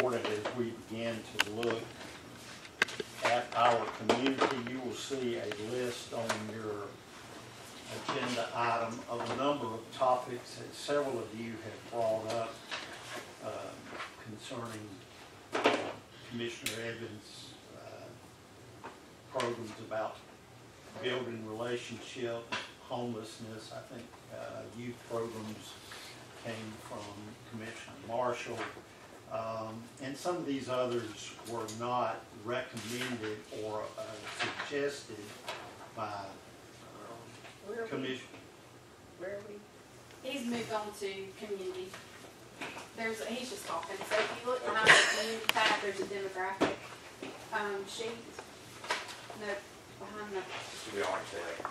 important as we begin to look at our community. You will see a list on your agenda item of a number of topics that several of you have brought up concerning Commissioner Evans' programs about building relationships, homelessness. I think youth programs came from Commissioner Marshall. And some of these others were not recommended or suggested by Commissioner. Where are we? He's moved on to community. He's just talking. So if you look behind the community tab, there's a demographic sheet. No, behind the. We aren't there.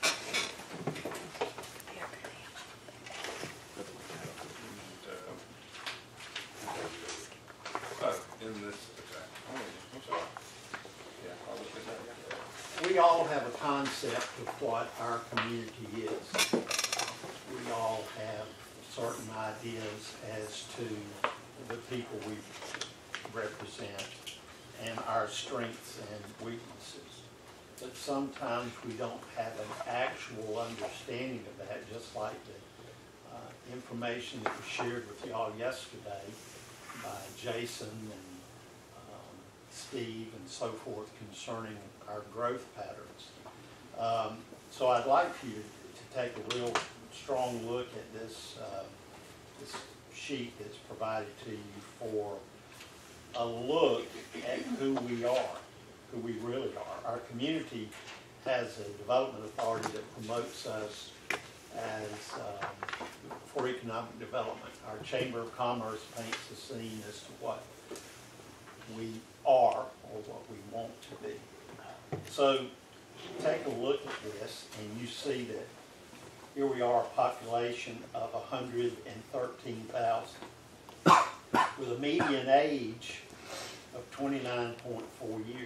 In this, I'm sorry. Yeah, I'll look at that. We all have a concept of what our community is. We all have certain ideas as to the people we represent and our strengths and weaknesses. But sometimes we don't have an actual understanding of that, just like the information that was shared with y'all yesterday by Jason and Steve and so forth concerning our growth patterns. So I'd like for you to take a real strong look at this, this sheet that's provided to you for a look at who we are, who we really are. Our community has a development authority that promotes us as for economic development. Our Chamber of Commerce paints a scene as to what we are or what we want to be. So take a look at this and you see that here we are, a population of 113,000 with a median age of 29.4 years.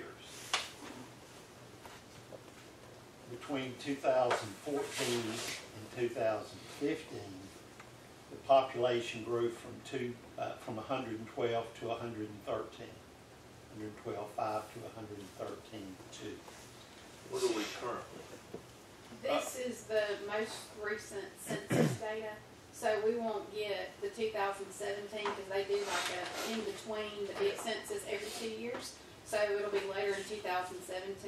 Between 2014 and 2015, the population grew from 112 to 113. 112.5 to 113.2. What are we currently? This is the most recent census data. So we won't get the 2017 because they do like a in between the big census every 2 years. So it'll be later in 2018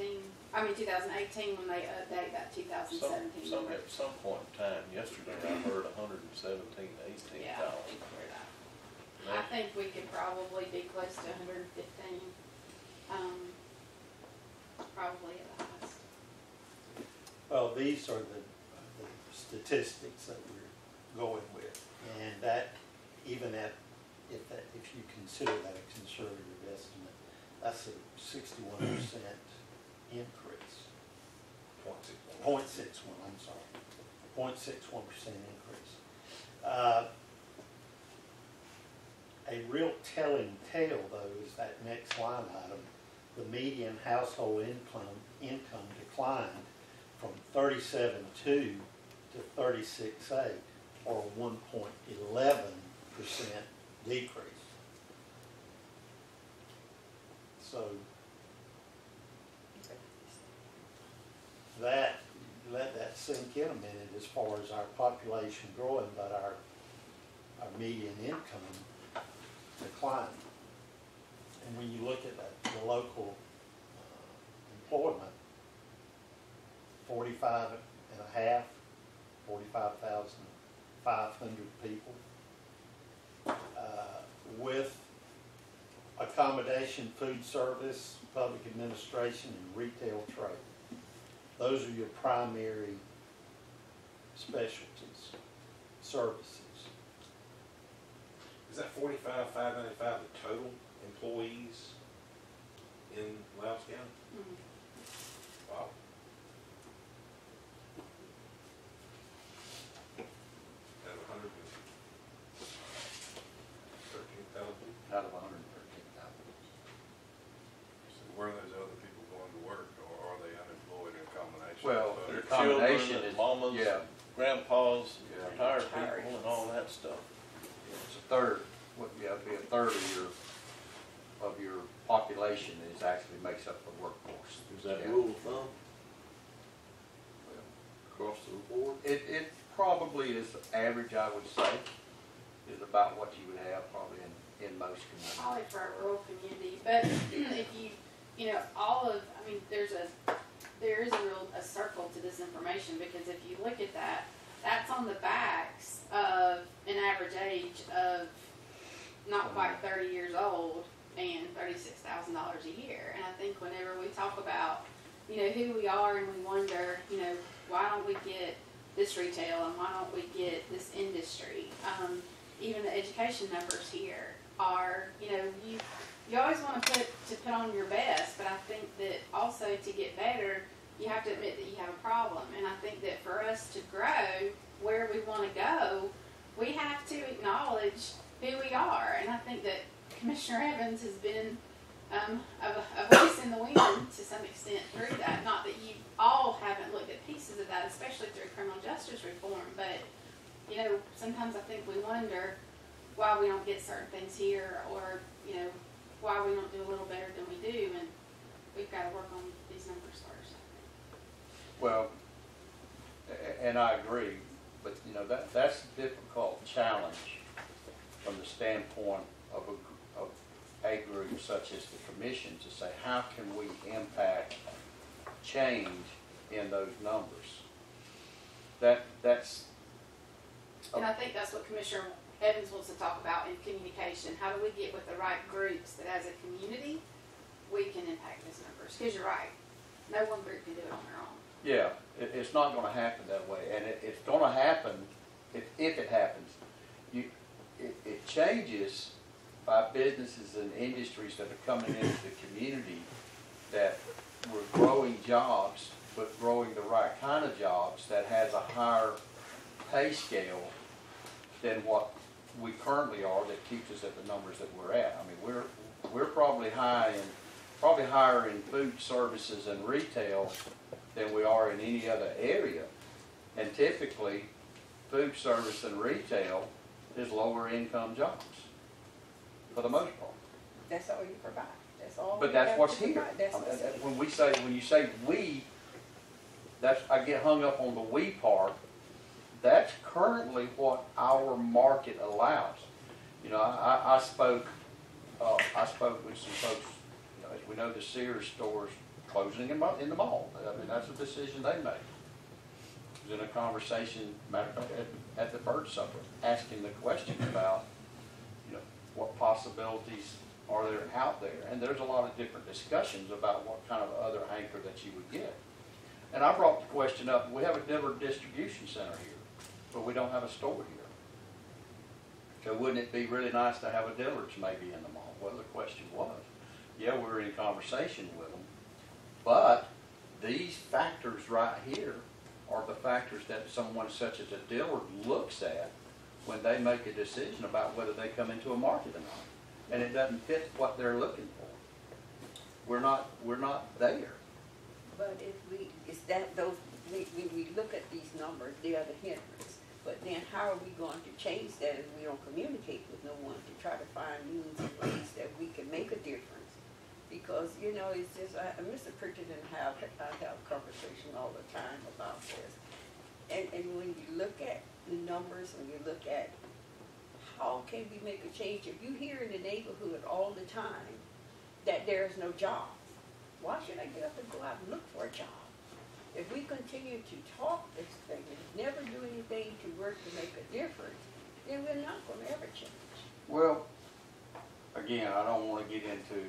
when they update that 2017. At some point in time, yesterday I heard 117 to 18,000. Yeah. I think we could probably be close to 115. Probably at the highest. Well, these are the statistics that we're going with, and that even at if you consider that a conservative estimate, that's a 61% increase. 0.61. I'm sorry, 0.61% increase. A real telling tale, though, is that next line item. The median household income declined from 37.2 to 36.8, or a 1.11% decrease. So let that sink in a minute as far as our population growing, but our median income declining. And when you look at the local employment, 45,500 people, with accommodation, food service, public administration, and retail trade. Those are your primary specialties, services. Is that 45,595 the total employees in Loudoun County? Mm-hmm. Wow. Out of 113,000? Out of 113,000. So where are those other people going to work, or are they unemployed in combination? Well, with Their others? combination children, is- mamas, yeah. grandpas, Yeah. retired people, and all that stuff. It's a third, it'd be a third of your population is actually makes up the workforce. Is that Yeah. rule of thumb? Across the board? It probably is average, I would say, is about what you would have probably in most communities. Probably for a rural community, but if you know, all of, I mean, there is a circle to this information, because if you look at that, that's on the backs of an average age of not quite 30 years old and $36,000 a year. And I think whenever we talk about, you know, who we are, and we wonder, you know, why don't we get this retail and why don't we get this industry? Even the education numbers here are, you know, you always want to put on your best, but I think that also to get better, you have to admit that you have a problem. And I think that for us to grow where we want to go, we have to acknowledge who we are. And I think that Commissioner Evans has been a voice in the wind to some extent through that. Not that you all haven't looked at pieces of that, especially through criminal justice reform, but you know, sometimes I think we wonder why we don't get certain things here, or you know, why we don't do a little better than we do, and we've got to work on these numbers first. Well, and I agree, but you know, that's a difficult challenge from the standpoint of a group such as the commission to say, how can we impact change in those numbers? That's And I think that's what Commissioner Evans wants to talk about in communication. How do we get with the right groups that as a community, we can impact these numbers? Because you're right, no one group can do it on their own. Yeah, it's not going to happen that way, and it's going to happen if it happens. It changes by businesses and industries that are coming into the community, that we're growing jobs, but growing the right kind of jobs that has a higher pay scale than what we currently are, that keeps us at the numbers that we're at. I mean, we're probably higher in food services and retail than we are in any other area. And typically, food service and retail is lower income jobs, for the most part. That's all you provide. That's all. But we that's have what's to here. provide. That's what's here. When you say we, I get hung up on the we part. That's currently what our market allows. You know, I spoke with some folks. You know, as we know, the Sears stores closing in the mall. I mean, that's a decision they made. I was in a conversation, matter of fact, at the bird supper, asking the question about, you know, what possibilities are there out there, and there's a lot of different discussions about what kind of other anchor that you would get. And I brought the question up, we have a Dillard distribution center here, but we don't have a store here. So wouldn't it be really nice to have a Dillard's maybe in the mall? Well, the question was, yeah, we were in conversation with them, but these factors right here are the factors that someone such as a Dillard looks at when they make a decision about whether they come into a market or not. And it doesn't fit what they're looking for. We're not there. But if we, it's that those, when we look at these numbers, they are the hindrance. But then how are we going to change that if we don't communicate with no one to try to find means and ways that we can make a difference? Because, you know, it's just, Mr. Pritchard and I have a conversation all the time about this. And when you look at the numbers, when you look at how can we make a change, if you hear in the neighborhood all the time that there is no job, why should I get up and go out and look for a job? If we continue to talk this thing and never do anything to work to make a difference, then we're not going to ever change. Well, again, I don't want to get into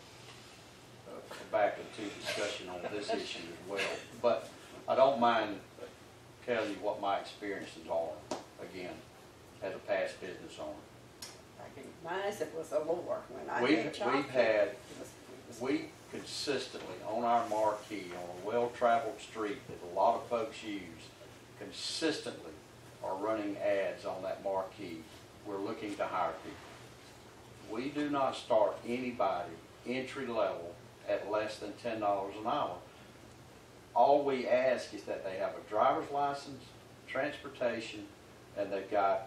back into discussion on this issue as well, but I don't mind telling you what my experiences are, again, as a past business owner. Mine was a lower when I had childcare. We consistently, on our marquee, on a well-traveled street that a lot of folks use, consistently are running ads on that marquee. We're looking to hire people. We do not start anybody entry level at less than $10 an hour. All we ask is that they have a driver's license, transportation, and they've got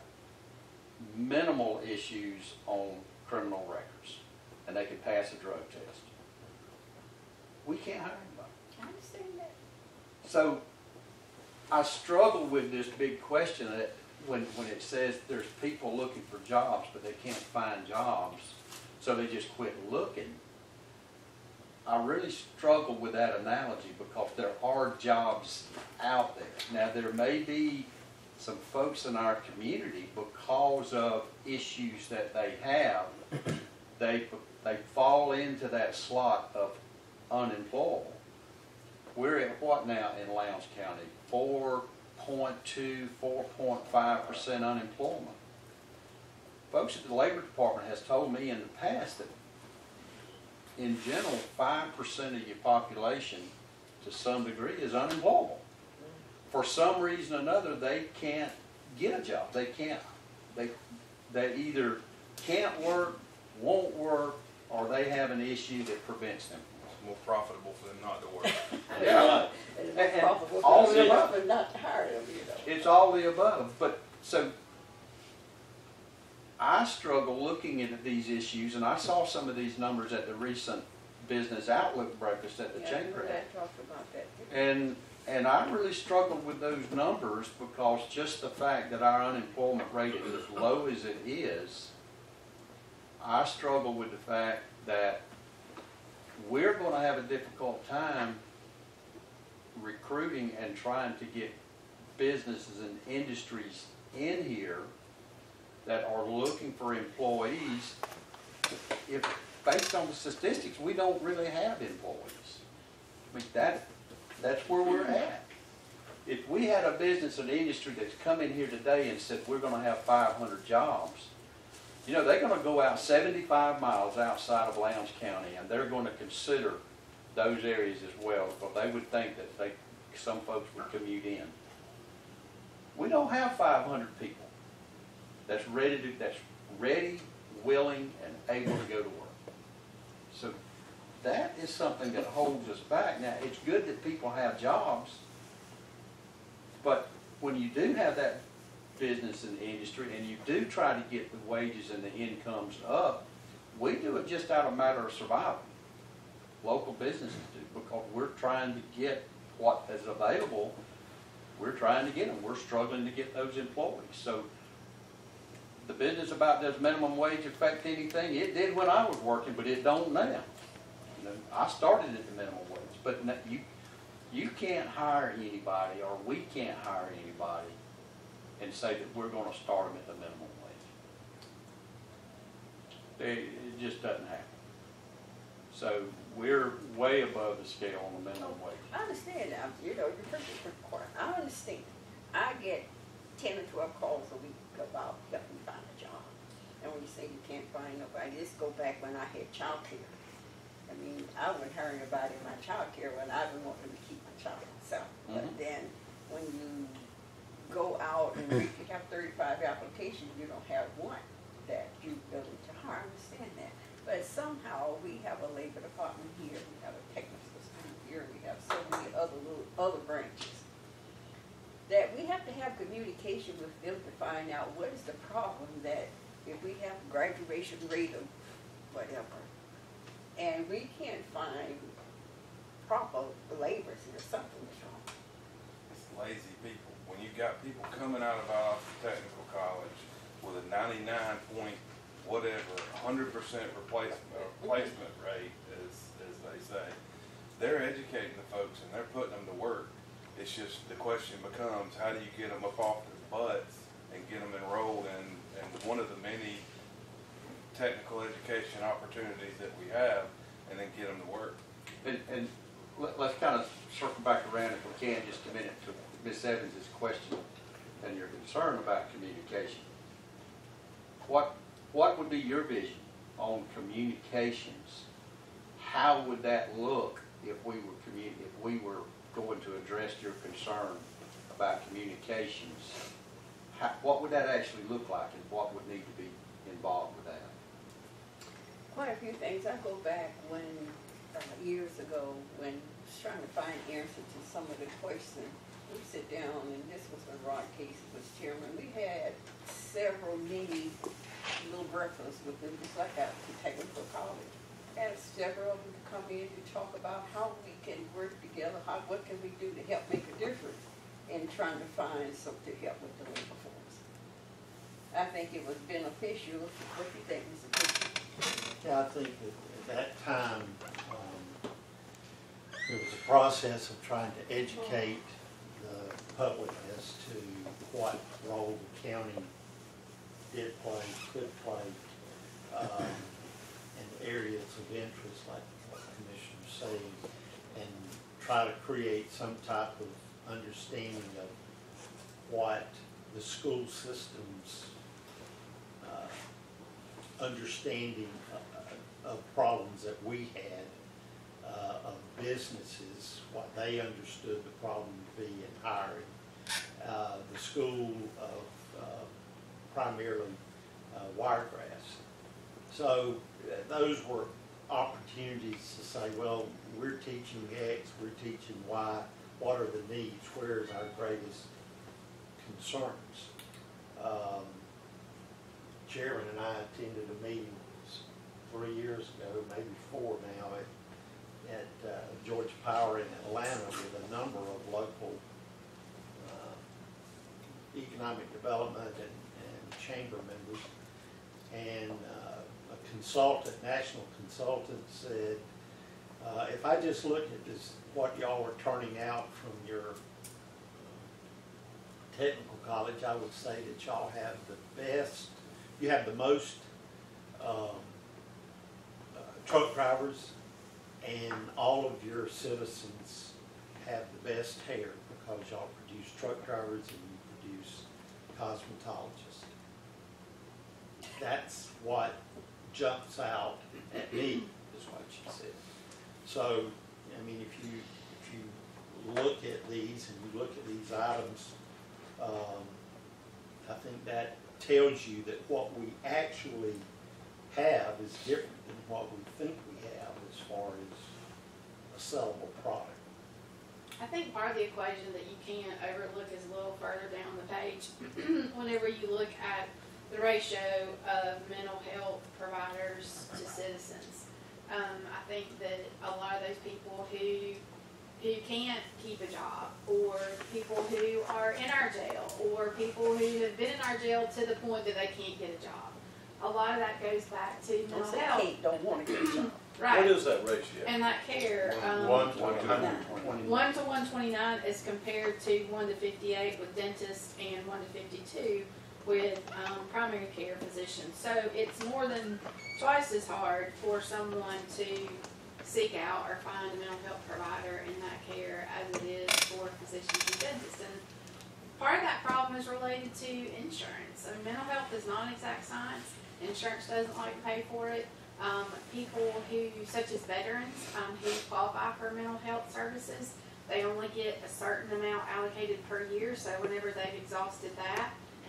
minimal issues on criminal records, and they can pass a drug test. we can't hire anybody. I understand that. So I struggle with this big question that when it says there's people looking for jobs, but they can't find jobs, so they just quit looking. I really struggle with that analogy because there are jobs out there. Now, there may be some folks in our community, because of issues that they have, they fall into that slot of unemployable. We're at what now in Lowndes County? 4.2, 4.5% unemployment. Folks at the Labor Department has told me in the past that in general, 5% of your population to some degree is unemployable. For some reason or another, they can't get a job. They either can't work, won't work, or they have an issue that prevents them. It's more profitable for them not to work. Yeah. And And probably all the above. but not to hire them, you know. It's all the above. But so I struggle looking at these issues, and I saw some of these numbers at the recent Business Outlook breakfast at the Yeah, Chamber. I talked about that too. And I really struggled with those numbers because just the fact that our unemployment rate is as low as it is, I struggle with the fact that we're going to have a difficult time recruiting and trying to get businesses and industries in here that are looking for employees. If based on the statistics, we don't really have employees. I mean, that's where we're at. If we had a business and industry that's come in here today and said, we're gonna have 500 jobs, you know, they're gonna go out 75 miles outside of Lowndes County, and they're gonna consider those areas as well, because they would think that some folks would commute in. We don't have 500 people that's ready, willing, and able to go to work. So that is something that holds us back. Now, it's good that people have jobs, but when you do have that business and industry and you do try to get the wages and the incomes up, we do it just out of a matter of survival. Local businesses do, because we're trying to get what is available. We're trying to get them. We're struggling to get those employees. So the business about does minimum wage affect anything? It did when I was working, but it don't now. You know, I started at the minimum wage, but you can't hire anybody, or we can't hire anybody and say that we're going to start them at the minimum wage. It just doesn't happen. So we're way above the scale on the minimum wage. I understand now, you know, you're perfectly required. I understand. I get 10 or 12 calls a week about helping find a job. And when you say you can't find nobody, just go back when I had childcare. I mean, I wouldn't hire anybody in my childcare when I didn't want them to keep my child. So, but then when you go out and if you have 35 applications, you don't have one that you're willing to hire. I understand that. But somehow we have a labor department here, we have a technical school here, we have so many other branches that we have to have communication with them to find out what is the problem, that if we have a graduation rate of whatever, and we can't find proper laborers here, something is wrong. It's lazy people. When you got people coming out of Austin Technical College with a 99 point whatever, 100% replacement rate, as they say, they're educating the folks and they're putting them to work. It's just the question becomes, how do you get them up off their butts and get them enrolled in one of the many technical education opportunities that we have, and then get them to work. And let's kind of circle back around, if we can, just a minute, to Ms. Evans' question and your concern about communication. What would be your vision on communications? How would that look if we were going to address your concern about communications? What would that actually look like, and what would need to be involved with that? Quite a few things. I go back when, years ago, when I was trying to find answers to some of the questions. We sit down, and this was when Rod Casey was chairman. We had several mini little breakfasts with them, just like at the technical college. As several of them to come in to talk about how we can work together, what can we do to help make a difference in trying to find something to help with the labor force. I think it was beneficial. What do you think, Mr. President? Yeah, I think that at that time, there was a process of trying to educate the public as to what role the county did play, could play, in areas of interest, like what Commissioner said, and try to create some type of understanding of what the school system's understanding of problems that we had, of businesses, what they understood the problem to be in hiring, the school of primarily Wiregrass. So those were opportunities to say, well, we're teaching X, we're teaching Y, what are the needs, where is our greatest concerns? Chairman and I attended a meeting 3 years ago, maybe 4 now, at Georgia Power in Atlanta with a number of local economic development and chamber members. And a consultant, national consultant, said, if I just look at this, what y'all are turning out from your technical college, I would say that y'all have the best, you have the most truck drivers, and all of your citizens have the best hair because y'all produce truck drivers and you produce cosmetologists. That's what jumps out at me, is what she said. So, I mean, if you look at these and you look at these items, I think that tells you that what we actually have is different than what we think we have as far as a sellable product. I think part of the equation that you can't overlook is a little further down the page. Whenever you look at the ratio of mental health providers to citizens, I think that a lot of those people who can't keep a job, or people who are in our jail, or people who have been in our jail to the point that they can't get a job, a lot of that goes back to mental health. Don't want to get a job. Right. What is that ratio? And that care, 1 to 129. 1 to 129 is compared to 1 to 58 with dentists and 1 to 52 with primary care physicians. So it's more than twice as hard for someone to seek out or find a mental health provider in that care as it is for physicians and dentists. And part of that problem is related to insurance. I mean, mental health is not an exact science. Insurance doesn't like to pay for it. People who, such as veterans, who qualify for mental health services, they only get a certain amount allocated per year. So whenever they've exhausted that,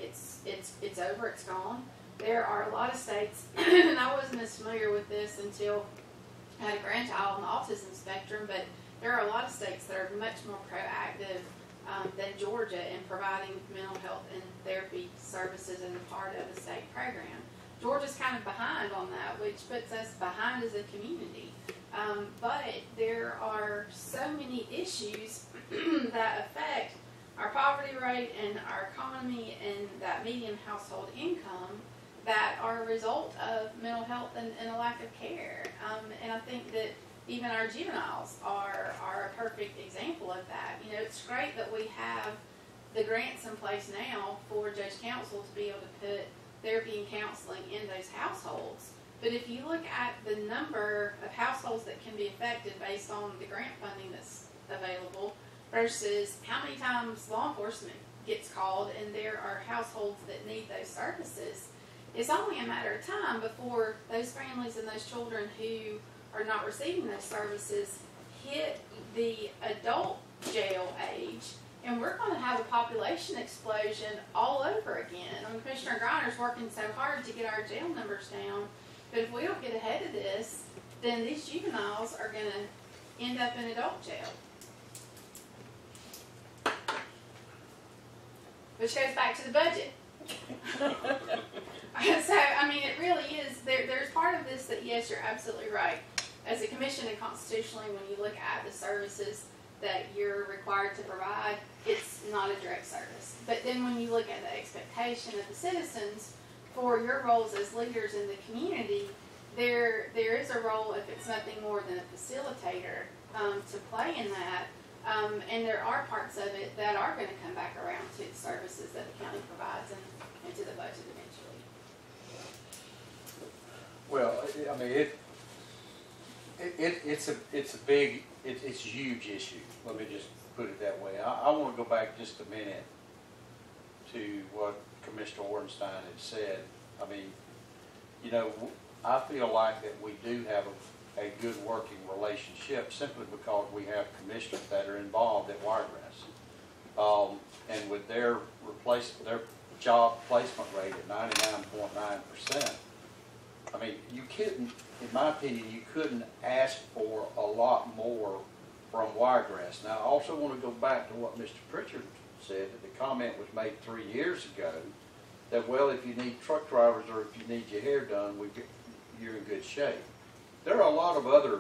it's over, it's gone. There are a lot of states, and I wasn't as familiar with this until I had a grandchild on the autism spectrum, but there are a lot of states that are much more proactive than Georgia in providing mental health and therapy services as a part of a state program. Georgia's kind of behind on that, which puts us behind as a community. But there are so many issues that affect our poverty rate and our economy and that median household income that are a result of mental health and a lack of care. And I think that even our juveniles are a perfect example of that. You know, it's great that we have the grants in place now for Judge Council to be able to put therapy and counseling in those households. But if you look at the number of households that can be affected based on the grant funding that's available versus how many times law enforcement gets called and there are households that need those services, it's only a matter of time before those families and those children who are not receiving those services hit the adult jail age, and we're going to have a population explosion all over again. I mean, Commissioner Griner's working so hard to get our jail numbers down, but if we don't get ahead of this, then these juveniles are going to end up in adult jail. Which goes back to the budget. So, I mean, it really is, there's part of this that, yes, you're absolutely right. as a commission and constitutionally, when you look at the services that you're required to provide, it's not a direct service. But then when you look at the expectation of the citizens for your roles as leaders in the community, there is a role, if it's nothing more than a facilitator, to play in that. And there are parts of it that are going to come back around to the services that the county provides and to the budget eventually. Well, I mean, it's a huge issue. Let me just put it that way. I want to go back just a minute to what Commissioner Ornstein had said. I mean, you know, I feel like that we do have a good working relationship simply because we have commissioners that are involved at Wiregrass. And with their job placement rate at 99.9%, I mean, you couldn't, in my opinion, you couldn't ask for a lot more from Wiregrass. Now, I also want to go back to what Mr. Pritchard said, that the comment was made 3 years ago, that, well, if you need truck drivers or if you need your hair done, you're in good shape. There are a lot of other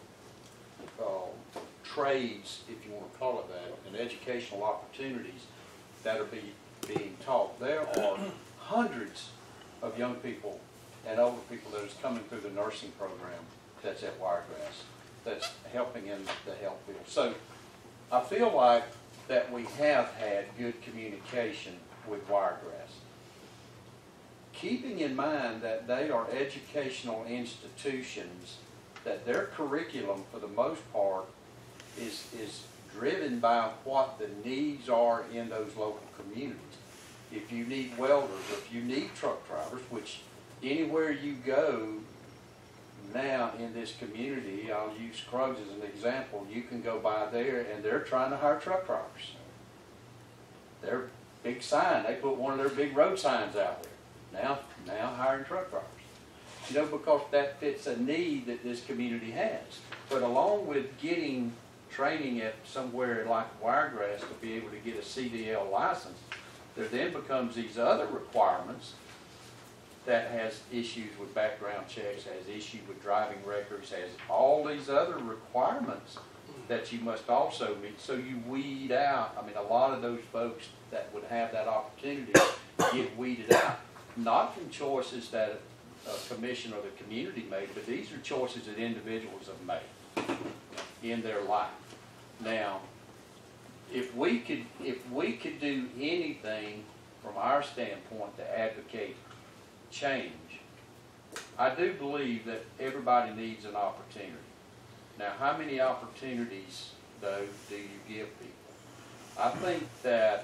trades, if you want to call it that, and educational opportunities that are being taught. There are hundreds of young people and older people that is coming through the nursing program that's at Wiregrass, that's helping in the health field. So I feel like that we have had good communication with Wiregrass. Keeping in mind that they are educational institutions, that their curriculum for the most part is driven by what the needs are in those local communities. If you need welders, if you need truck drivers, which anywhere you go now in this community, I'll use Scruggs as an example, you can go by there and they're trying to hire truck drivers. Their big sign, they put one of their big road signs out there. Now hiring truck drivers. You know, because that fits a need that this community has. But along with getting training at somewhere like Wiregrass to be able to get a CDL license, there then becomes these other requirements that has issues with background checks, has issues with driving records, has all these other requirements that you must also meet. So you weed out, I mean, a lot of those folks that would have that opportunity get weeded out. Not from choices that a commission or the community made, but these are choices that individuals have made in their life. Now, if we could do anything from our standpoint to advocate change, I do believe that everybody needs an opportunity. Now, how many opportunities, though, do you give people? I think that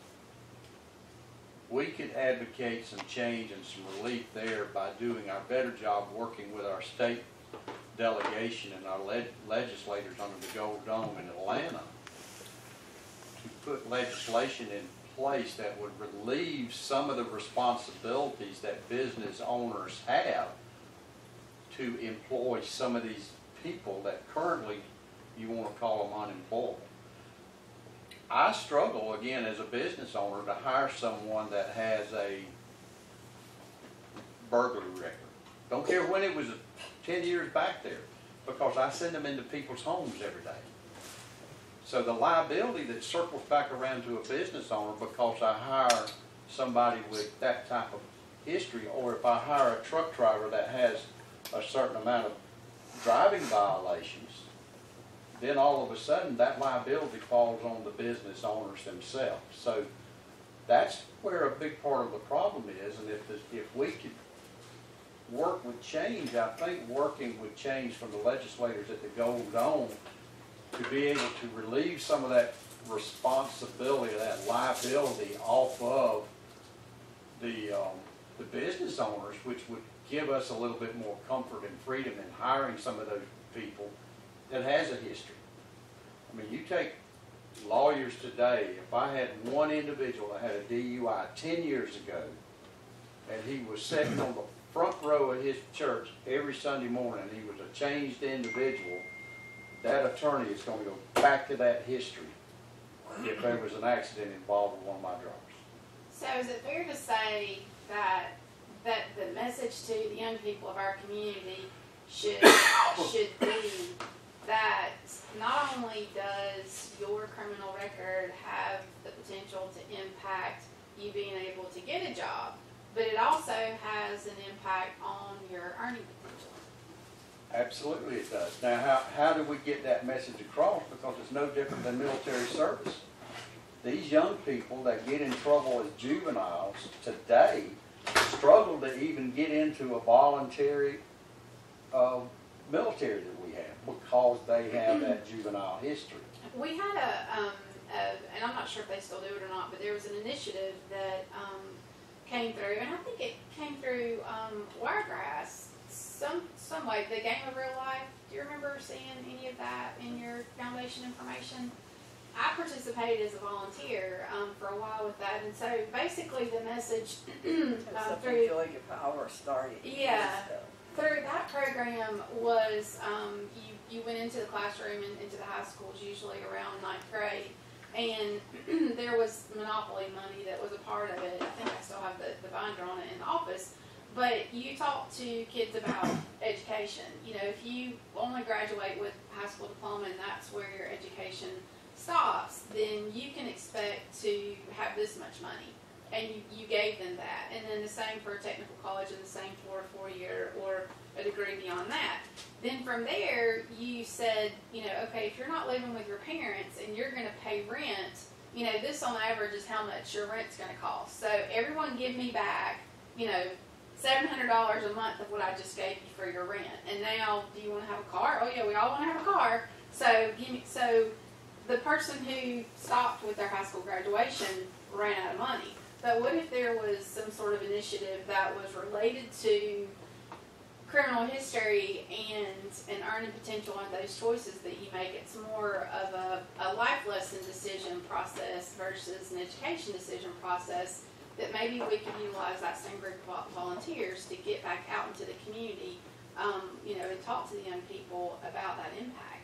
we could advocate some change and some relief there by doing our better job working with our state delegation and our legislators under the Gold Dome in Atlanta to put legislation in place that would relieve some of the responsibilities that business owners have to employ some of these people that currently you want to call them unemployable. I struggle, again, as a business owner to hire someone that has a burglary record. Don't care when it was 10 years back there, because I send them into people's homes every day. So the liability that circles back around to a business owner because I hire somebody with that type of history, or if I hire a truck driver that has a certain amount of driving violations, then all of a sudden that liability falls on the business owners themselves. So that's where a big part of the problem is, and if we could work with change, I think working with change from the legislators at the Gold Dome to be able to relieve some of that responsibility, that liability off of the business owners, which would give us a little bit more comfort and freedom in hiring some of those people that has a history. I mean, you take lawyers today, if I had one individual that had a DUI 10 years ago, and he was sitting on the front row of his church every Sunday morning, he was a changed individual, that attorney is going to go back to that history if there was an accident involved with one of my drivers. So is it fair to say that the message to the young people of our community should be that not only does your criminal record have the potential to impact you being able to get a job, but it also has an impact on your earning potential. Absolutely it does. Now, how do we get that message across? Because it's no different than military service. These young people that get in trouble as juveniles today struggle to even get into a voluntary military that we have because they have that juvenile history. We had and I'm not sure if they still do it or not, but there was an initiative that came through, and I think it came through Wiregrass, some way, the Game of Real Life. Do you remember seeing any of that in your foundation information? I participated as a volunteer for a while with that, and so basically the message Something Georgia Power started. Yeah. Through that program was you went into the classroom and into the high schools usually around 9th grade, and there was Monopoly money that was a part of it. I think I still have the binder on it in the office. But you talk to kids about education. You know, if you only graduate with a high school diploma and that's where your education stops, then you can expect to have this much money. And you gave them that. And then the same for a technical college, and the same for a 4-year or a degree beyond that. Then from there, you said, you know, okay, if you're not living with your parents and you're going to pay rent, you know, this on average is how much your rent's going to cost. So everyone give me back, you know, $700 a month of what I just gave you for your rent. And now, do you want to have a car? Oh yeah, we all want to have a car. So the person who stopped with their high school graduation ran out of money. But what if there was some sort of initiative that was related to criminal history and earning potential on those choices that you make? It's more of a life lesson decision process versus an education decision process, that maybe we could utilize that same group of volunteers to get back out into the community, you know, and talk to the young people about that impact.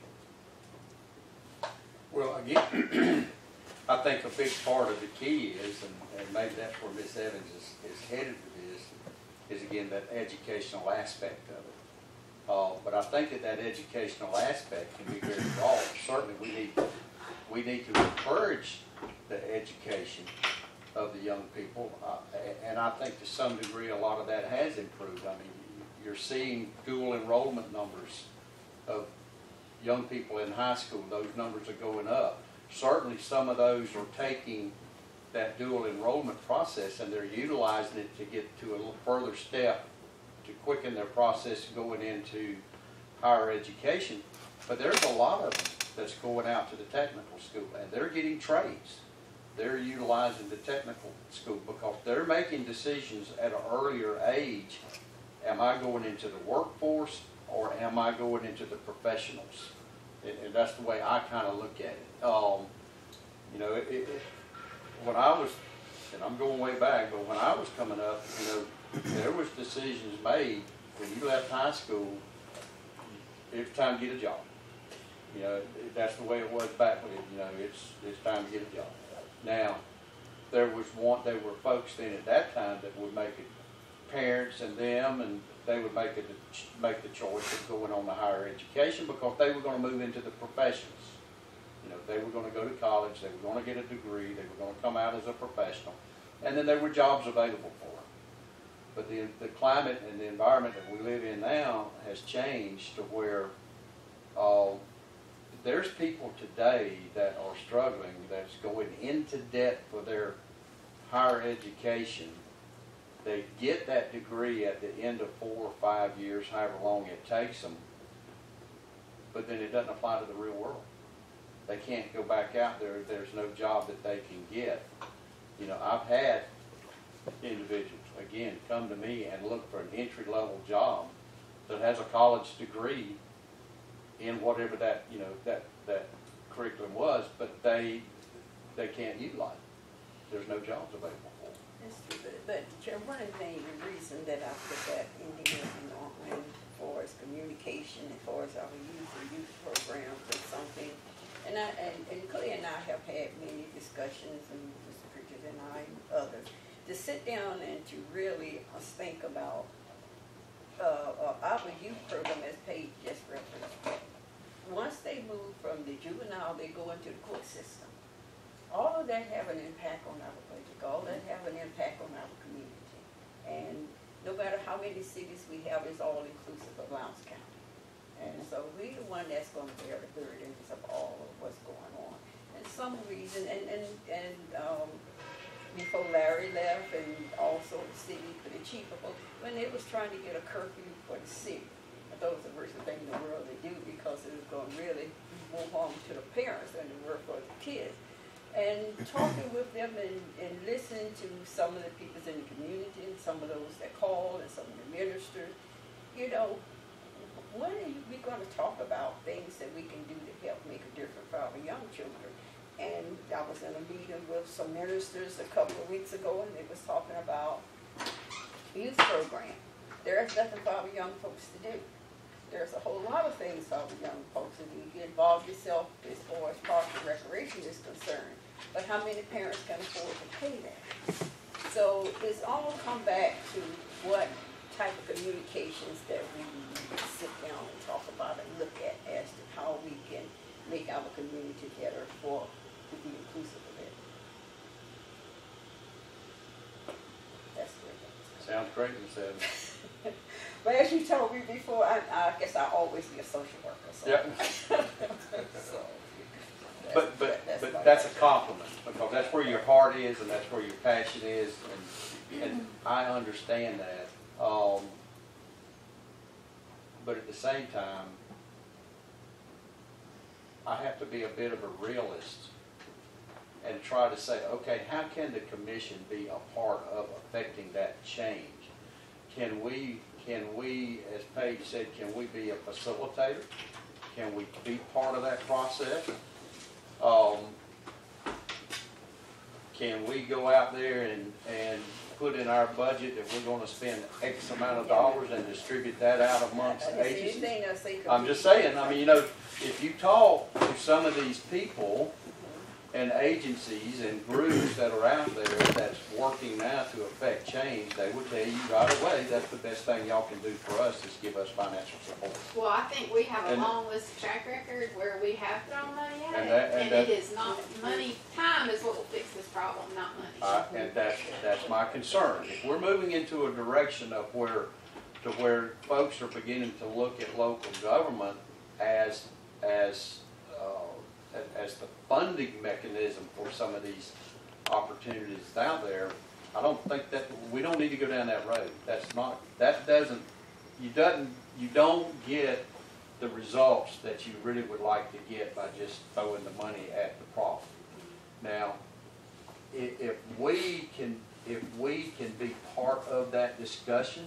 Well, again, I think a big part of the key is, and maybe that's where Ms. Evans is headed with this, is again that educational aspect of it. But I think that educational aspect can be very broad. Certainly we need to encourage the education of the young people, and I think to some degree a lot of that has improved. I mean, you're seeing dual enrollment numbers of young people in high school. Those numbers are going up. Certainly some of those are taking that dual enrollment process and they're utilizing it to get to a little further step to quicken their process going into higher education. But there's a lot of them that's going out to the technical school and they're getting trades. They're utilizing the technical school because they're making decisions at an earlier age. Am I going into the workforce or am I going into the professionals? And that's the way I kind of look at it. You know, when I was, and I'm going way back, but when I was coming up, you know, there was decisions made when you left high school, it was time to get a job. You know, that's the way it was back when, you know, it's time to get a job. Now, there were folks then at that time that would make it, parents and them, and they would make the choice of going on to higher education because they were going to move into the professions. You know, they were going to go to college, they were going to get a degree, they were going to come out as a professional, and then there were jobs available for them. But the climate and the environment that we live in now has changed to where there's people today that are struggling, that's going into debt for their higher education. They get that degree at the end of 4 or 5 years, however long it takes them, but then it doesn't apply to the real world. They can't go back out there. There's no job that they can get. You know, I've had individuals, again, come to me and look for an entry-level job that has a college degree in whatever that, you know, that curriculum was, but they can't utilize it. There's no jobs available for them. That's true, but Chair, one of the reason that I put that in there, you know, as far as communication, as far as our youth programs or something, and Clay and I have had many discussions, and Mr. Pritchard and I and others, to sit down and to really think about our youth program, as Paige just referenced, once they move from the juvenile, they go into the court system. All of that have an impact on our budget, all that have an impact on our community. And no matter how many cities we have, it's all inclusive of Lowndes County. And so we're the one that's gonna bear the burdens of all of what's going on. And some reason, before Larry left, and also the city, for the chief of, when they was trying to get a curfew for the city, I thought it was the worst thing in the world to do, because it was gonna really move on to the parents than it were for the kids. And talking with them and listening to some of the people in the community, and some of those that call, and some of the ministers, you know, when are we gonna talk about things that we can do to help make a difference for our young children? And I was in a meeting with some ministers a couple of weeks ago, and they was talking about youth program. There's nothing for our young folks to do. There's a whole lot of things for our young folks to do. You involve yourself as far as park and recreation is concerned. But how many parents can afford to pay that? So it's all come back to what type of communications that we need to sit down and talk about and look at as to how we can make our community better to be inclusive of it. That's great. Sounds great, Ms. Evans. But as you told me before, I guess I'll always be a social worker. So. Yep. So, But my that's a background. compliment, because that's where your heart is, and that's where your passion is, and I understand that. But at the same time, I have to be a bit of a realist and try to say, okay, how can the commission be a part of affecting that change? Can we, as Paige said, can we be a facilitator? Can we be part of that process? Can we go out there and put in our budget that we're gonna spend X amount of dollars and distribute that out amongst agencies? I'm just saying, I mean, you know, if you talk to some of these people and agencies and groups that are out there that's working now to affect change, they would tell you right away, that's the best thing y'all can do for us, is give us financial support. Well, I think we have a And- long list of track record where we have thrown money at And it, that- and and that- it is not, money, time is what will fix this problem, not money. And that's my concern. If we're moving into a direction of where folks are beginning to look at local government as the funding mechanism for some of these opportunities out there, I don't think that, we don't need to go down that road. You don't get the results that you really would like to get by just throwing the money at the problem. Now, if we can be part of that discussion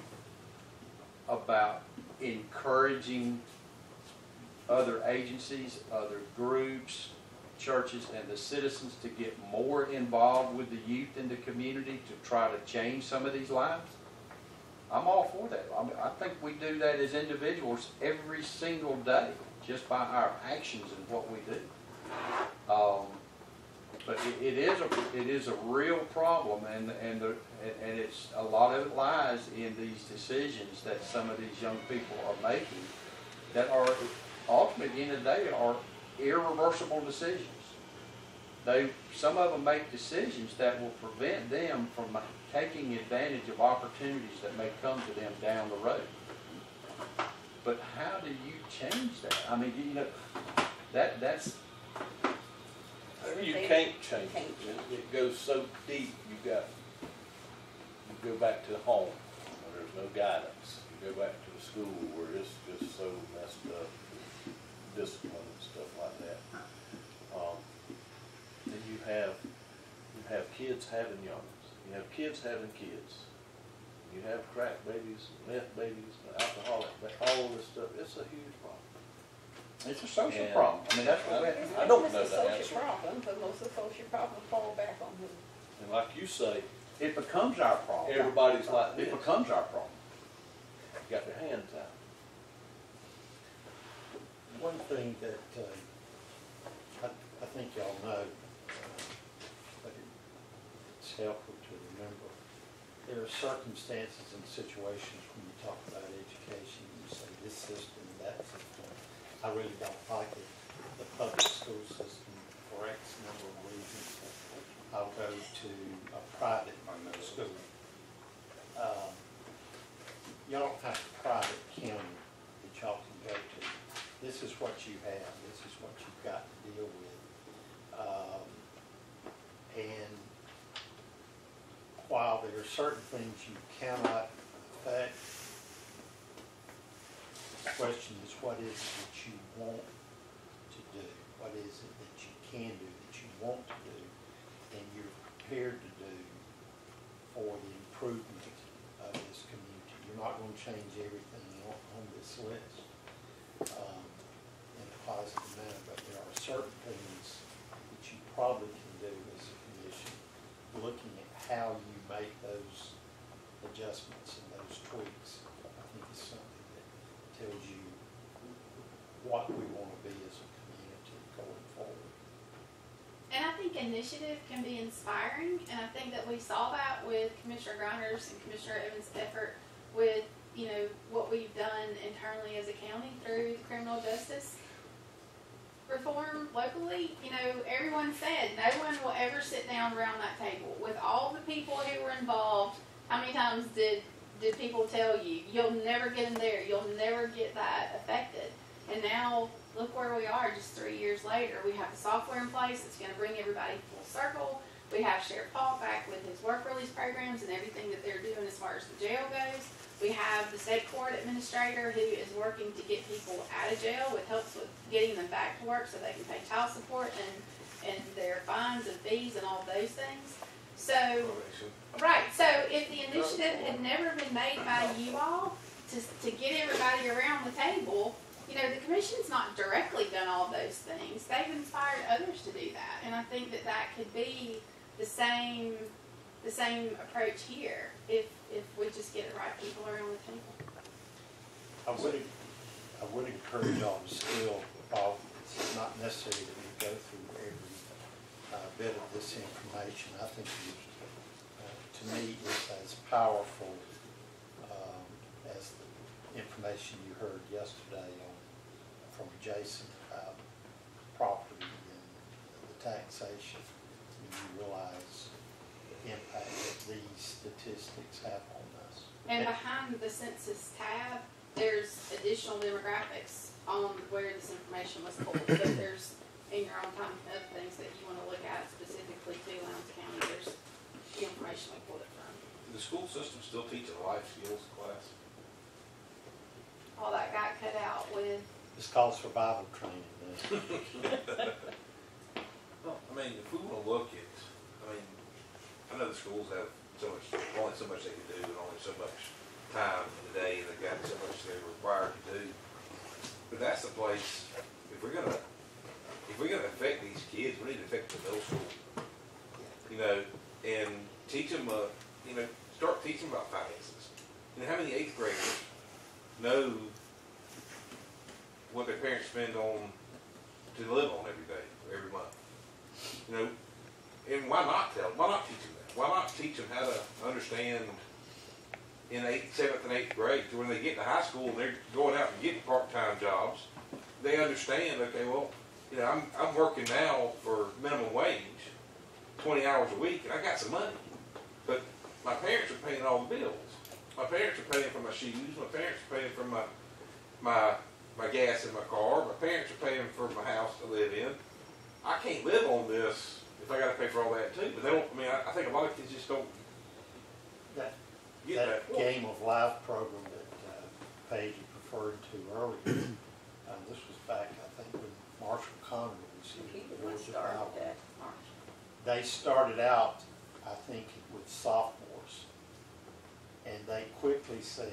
about encouraging other agencies, other groups, churches, and the citizens to get more involved with the youth in the community to try to change some of these lives, I'm all for that. I think we do that as individuals every single day, just by our actions and what we do. But it is a real problem, and it's, a lot of it lies in these decisions that some of these young people are making that are ultimately, at the end of the day, are irreversible decisions. Some of them make decisions that will prevent them from taking advantage of opportunities that may come to them down the road. But how do you change that? I mean, you know, that's. You can't change it. It goes so deep, you go back to home where there's no guidance. You go back to the school where it's just so messed up, discipline and stuff like that. Then you have kids having youngins. You have kids having kids. You have crack babies, meth babies, alcoholic, all this stuff. It's a huge problem. It's a social And- problem. I mean, that's what we I don't know It's a the social answer. problem, but most of the social problems fall back on who? And like you say, it becomes our problem. everybody's like It this. becomes our problem. Got their hands out. One thing that I think y'all know, but it's helpful to remember, there are circumstances and situations when you talk about education, you say this system, that system. I really don't like it. The public school system, for X number of reasons, I'll go to a private school. Y'all don't have a private county that y'all can go to. This is what you have. This is what you've got to deal with. And while there are certain things you cannot affect, the question is, what is it that you want to do? What is it that you can do, that you want to do, and you're prepared to do for the improvement of this community? You're not going to change everything on this list in a positive manner, but there are certain things that you probably can do as a commission, looking at how you make those adjustments and those tweaks. I think is something that tells you what we want to be as a community going forward. And I think initiative can be inspiring, and I think that we saw that with Commissioner Greiner's and Commissioner Evans' effort with, you know, what we've done internally as a county through criminal justice reform locally. You know, everyone said no one will ever sit down around that table. With all the people who were involved, how many times did people tell you, you'll never get in there, you'll never get that affected? And now, look where we are just 3 years later. We have the software in place that's going to bring everybody full circle. We have Sheriff Paul back with his work release programs and everything that they're doing as far as the jail goes. We have the state court administrator who is working to get people out of jail, which helps with getting them back to work so they can pay child support and their fines and fees and all those things. So, right, so if the initiative had never been made by you all to get everybody around the table, you know, the commission's not directly done all those things. They've inspired others to do that. And I think that that could be the same approach here if we just get the right people around the table. I would encourage y'all to still follow. It's not necessary that we go through every bit of this information. I think it, to me, is as powerful as the information you heard yesterday from Jason about property and the taxation. You realize the impact that these statistics have on us. And behind the census tab, there's additional demographics on where this information was pulled. So there's, in your own time, other things that you want to look at specifically to Lowndes County, there's the information we pulled it from. The school system still teach a life skills class? All that got cut out with. It's called survival training. Well, I mean, if we want to look at, I know the schools have only so much they can do and only so much time in the day, and they've got so much they're required to do. But that's the place, if we're gonna affect these kids, we need to affect the middle school. You know, and teach them, start teaching about finances. You know, how many 8th graders know what their parents spend on to live on every day, or every month? You know, and why not teach them that? Why not teach them how to understand in 7th and 8th grade, to when they get to high school and they're going out and getting part-time jobs, they understand, okay, well, you know, I'm working now for minimum wage, 20 hours a week, and I got some money. But my parents are paying all the bills. My parents are paying for my shoes. My parents are paying for my gas in my car. My parents are paying for my house to live in. I can't live on this if I got to pay for all that too. But they don't. I mean, I think a lot of kids just don't That get that. Game of Life program that Paige referred to earlier, this was back, I think, when Marshall Conner was here. They started out, I think, with sophomores, and they quickly said,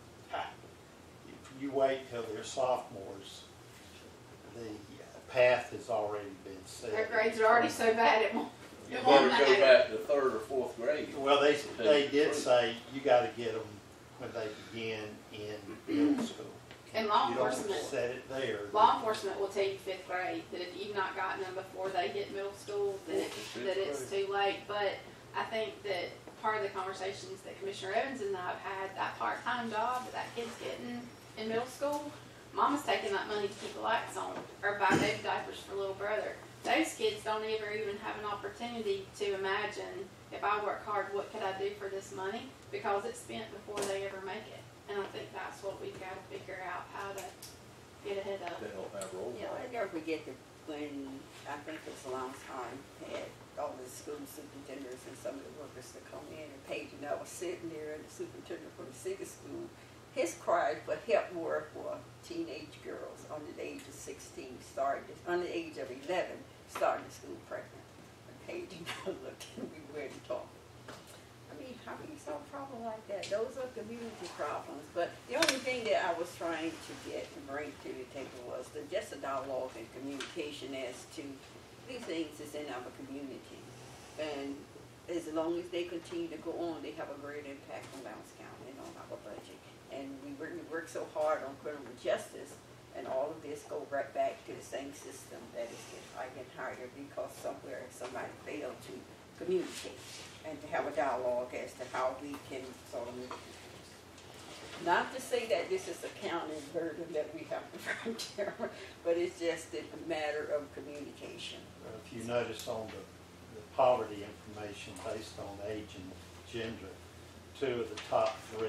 if you wait till they're sophomores, the path has already been set. Their grades are already so bad it won't. You better go back to 3rd or 4th grade. Well, they did say you got to get them when they begin in middle school. And law You don't enforcement. set it there. Law enforcement will tell you 5th grade that if you've not gotten them before they hit middle school, that it's too late. But I think that part of the conversations that Commissioner Evans and I have had, that part-time job that that kid's getting in middle school, mama's taking that money to keep the lights on, or buy baby diapers for little brother. Those kids don't ever even have an opportunity to imagine, if I work hard, what could I do for this money? Because it's spent before they ever make it. And I think that's what we've got to figure out, how to get ahead of. They don't have role You know, I never forget that when, I think it was Lance Hine had all the school superintendents and some of the workers to come in, and Paige and I was sitting there, and the superintendent for the city school, his cries for help were for teenage girls under the age of 16, under the age of 11, starting the school pregnant. And Paige and I looked and we went and talked. I mean, how can you solve a problem like that? Those are community problems. But the only thing that I was trying to get and bring to the table was just a dialogue and communication as to these things is in our community. And as long as they continue to go on, they have a great impact on Lowndes County and on our budget. And we work so hard on criminal justice, and all of this go right back to the same system that is getting higher and higher because somewhere somebody failed to communicate and to have a dialogue as to how we can sort of move things. Not to say that this is a county burden that we have to bear, but it's just a matter of communication. If you notice on the poverty information based on age and gender, 2 of the top 3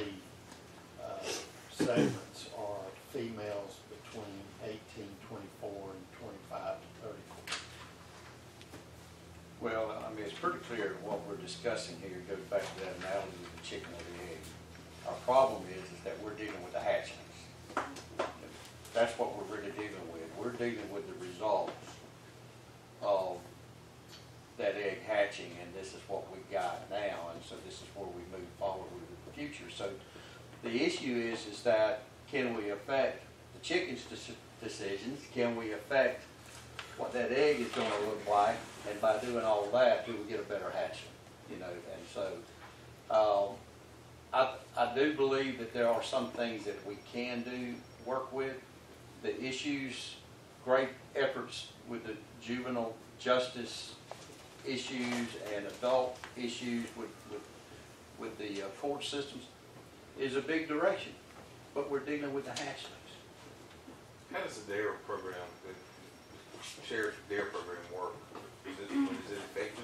segments are females between 18, 24, and 25 to 34. Well, I mean, it's pretty clear that what we're discussing here goes back to that analogy of the chicken or the egg. Our problem is that we're dealing with the hatchlings. That's what we're really dealing with. We're dealing with the results of that egg hatching, and this is what we got now, and so this is where we move forward with in the future. So the issue is that can we affect the chicken's decisions? Can we affect what that egg is going to look like? And by doing all of that, do we get a better hatchling? You know, and so I do believe that there are some things that we can do work with. The issues, great efforts with the juvenile justice issues and adult issues with the court systems is a big direction, but we're dealing with the hatchlings. How does the DARE program, the sheriff's DARE program work? Is it effective?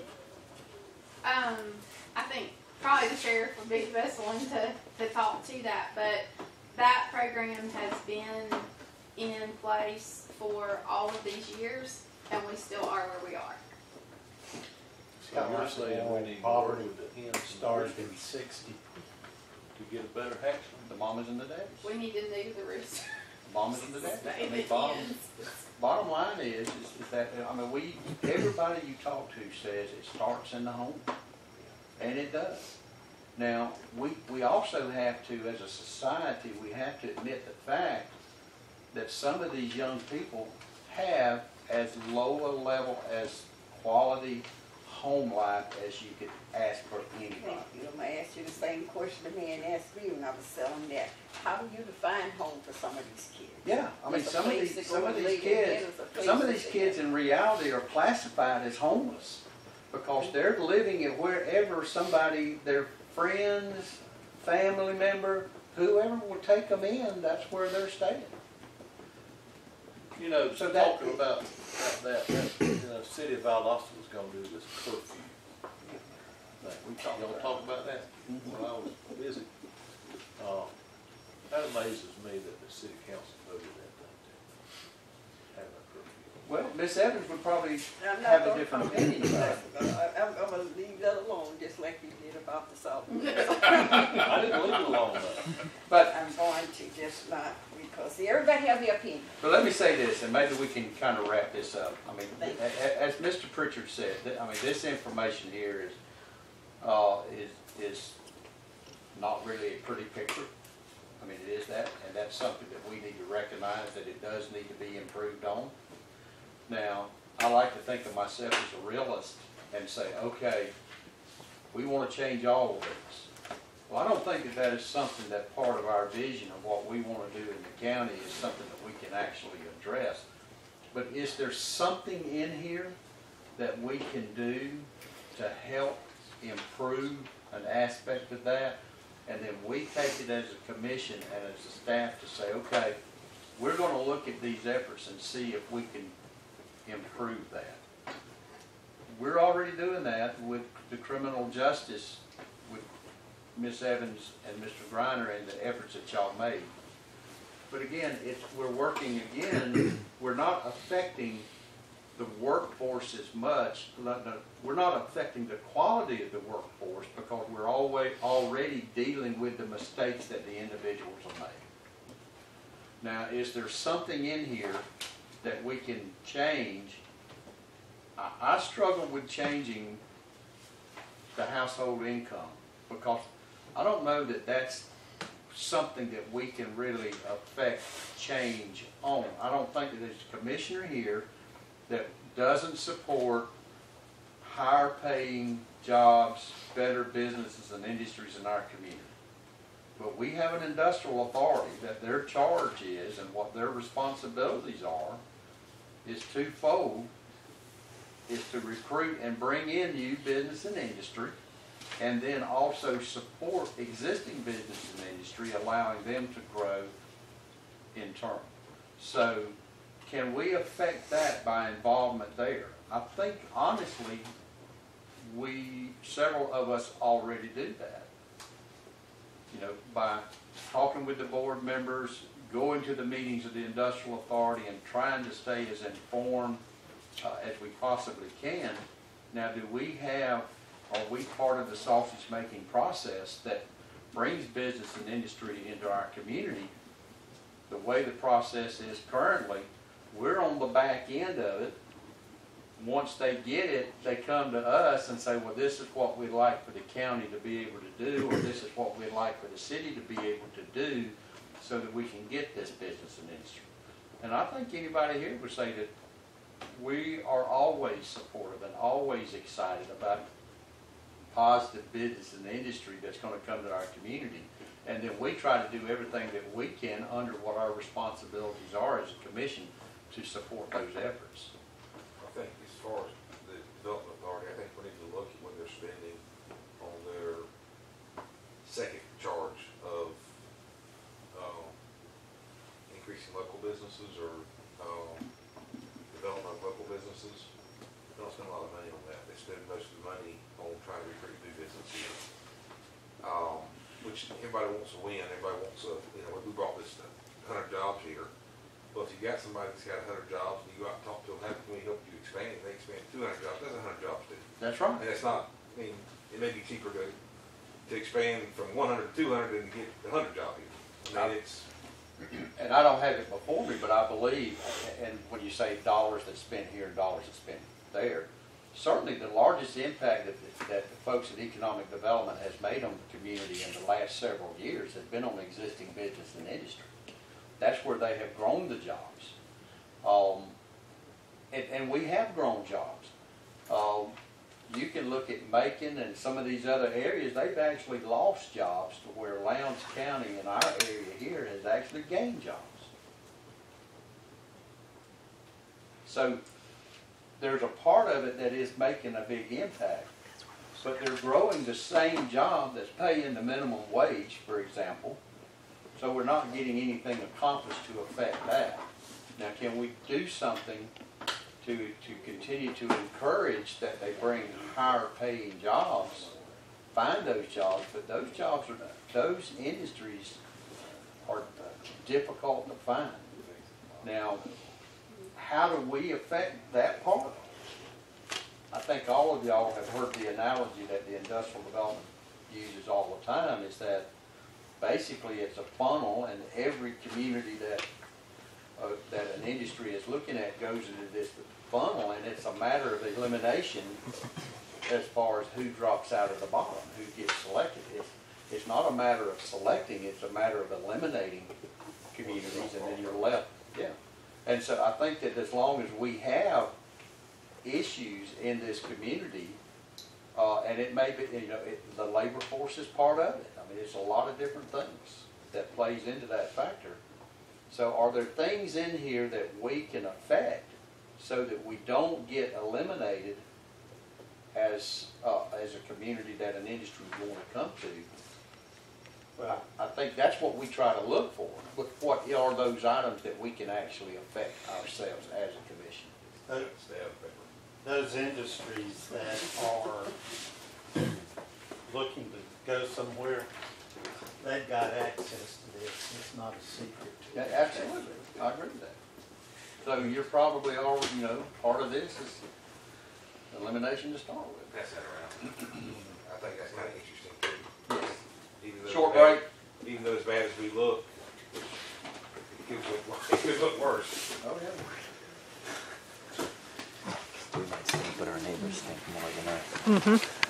I think probably the sheriff would be the best one to talk to that, but that program has been in place for all of these years, and we still are where we are. So you're saying we need to work with the hens Started in 60. to get a better hatchling? The mamas and the daddies. We need to do the rooster. Mamas and the daddies. I Stay mean, the hens. bottom line is that, I mean, everybody you talk to says it starts in the home, and it does. Now, we also have to, as a society, we have to admit the fact that some of these young people have as low a level as quality home life as you could ask for anybody. You know, I'm gonna ask you the same question the man asked me when I was selling that. How do you define home for some of these kids? Yeah, I mean, There's a some of place these to go and lay your head, there's a place to sit kids in reality are classified as homeless because they're living at wherever somebody, their friends, family member, whoever will take them in, that's where they're staying. You know, So that- talking about that, you know, City of Valdosta was gonna do this curfew. Y'all talk about that? When I was busy. That amazes me that the city council voted that thing, having a curfew. Well, Miss Evans would probably I'm not have a gonna different comment. opinion about it. I'm gonna leave that alone, just like you did about the South. I didn't leave it alone though. But I'm going to just not, because see, everybody have their opinion. But let me say this, and maybe we can kind of wrap this up. I mean, Thank you. as Mr. Pritchard said, I mean, this information here is not really a pretty picture. I mean, it is that, and that's something that we need to recognize that it does need to be improved on. Now, I like to think of myself as a realist and say, okay, we want to change all of this. Well, I don't think that that is something that part of our vision of what we want to do in the county is something that we can actually address. But is there something in here that we can do to help improve an aspect of that, and then we take it as a commission and as a staff to say, okay, we're gonna look at these efforts and see if we can improve that. We're already doing that with the criminal justice, with Ms. Evans and Mr. Griner and the efforts that y'all made. But again, we're working again, we're not affecting the workforce as much. We're not affecting the quality of the workforce because we're already dealing with the mistakes that the individuals have made. Now, is there something in here that we can change? I struggle with changing the household income because I don't know that that's something that we can really affect change on. I don't think that there's a commissioner here that doesn't support higher paying jobs, better businesses and industries in our community. But we have an industrial authority that their charge is and what their responsibilities are is twofold, is to recruit and bring in new business and industry, and then also support existing business and industry, allowing them to grow in turn. So can we affect that by involvement there? I think honestly, several of us already do that. You know, by talking with the board members, going to the meetings of the industrial authority and trying to stay as informed as we possibly can. Now, are we part of the sausage making process that brings business and industry into our community? The way the process is currently, we're on the back end of it. Once they get it, they come to us and say, well, this is what we'd like for the county to be able to do, or this is what we'd like for the city to be able to do so that we can get this business and industry. And I think anybody here would say that we are always supportive and always excited about positive business and industry that's going to come to our community. And then we try to do everything that we can under what our responsibilities are as a commission to support those efforts. I think as far as the development authority, I think we need to look at when they're spending on their second charge of increasing local businesses or development of local businesses. They don't spend a lot of money on that. They spend most of the money on trying to recruit new business here. Which everybody wants to win. Everybody wants a, you know, we brought this 100 jobs here. Well, if you got somebody that's got 100 jobs and you go out and talk to them, how can we help you expand? They expand 200 jobs. That's 100 jobs too. That's right. And it's not, I mean, it may be cheaper to expand from 100 to 200 than to get 100 jobs here. I mean, it's, and I don't have it before me, but I believe, and when you say dollars that's spent here and dollars that's spent there, certainly the largest impact that the folks at Economic Development has made on the community in the last several years has been on existing business and industry. That's where they have grown the jobs. And we have grown jobs. You can look at Macon and some of these other areas, they've actually lost jobs to where Lowndes County in our area here has actually gained jobs. So there's a part of it that is making a big impact, but they're growing the same job that's paying the minimum wage, for example. So we're not getting anything accomplished to affect that. Now, can we do something to continue to encourage that they bring higher paying jobs, find those jobs, but those industries are difficult to find. Now, how do we affect that part? I think all of y'all have heard the analogy that the industrial development uses all the time, is that basically it's a funnel, and every community that an industry is looking at goes into this funnel, and it's a matter of elimination as far as who drops out of the bottom, who gets selected. It's not a matter of selecting, it's a matter of eliminating communities, and then you're left. Yeah. And so I think that as long as we have issues in this community, and it may be, you know, the labor force is part of it. I mean, it's a lot of different things that plays into that factor. So are there things in here that we can affect so that we don't get eliminated as a community that an industry would want to come to. Well, I think that's what we try to look for. What are those items that we can actually affect ourselves as a commission? those industries that are looking to go somewhere, they've got access to this. It's not a secret. Yeah, absolutely, I agree with that. So you're probably already, part of this is elimination to start with. Pass that around. I think that's kind of interesting too. Yes. Even though Short as bad- break. Even though as bad as we look, it could look worse. Oh, yeah. We might think, but our neighbors think more than us.